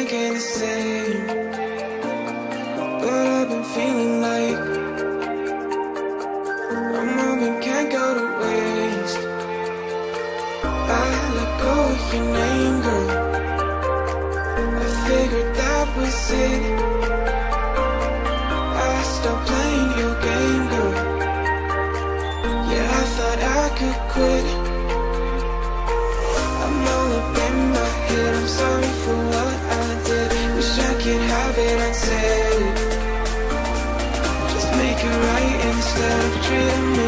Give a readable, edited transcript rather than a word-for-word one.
thinking the same, but I've been feeling like a moment can't go to waste. I let go of your name, girl. I figured that was it. I stopped playing your game, girl. Yeah, I thought I could quit. I'm all up in my head, I'm sorry for what I did. Wish I could have it unsaid. Just make it right instead of treating me